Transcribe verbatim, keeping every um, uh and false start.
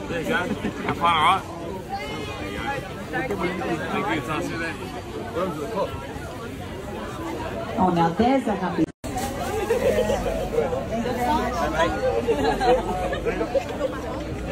There you go. Have fun, alright? There you go. Thank you, I'll see you there. Welcome to the club. Oh, now there's a happy. Hey, mate.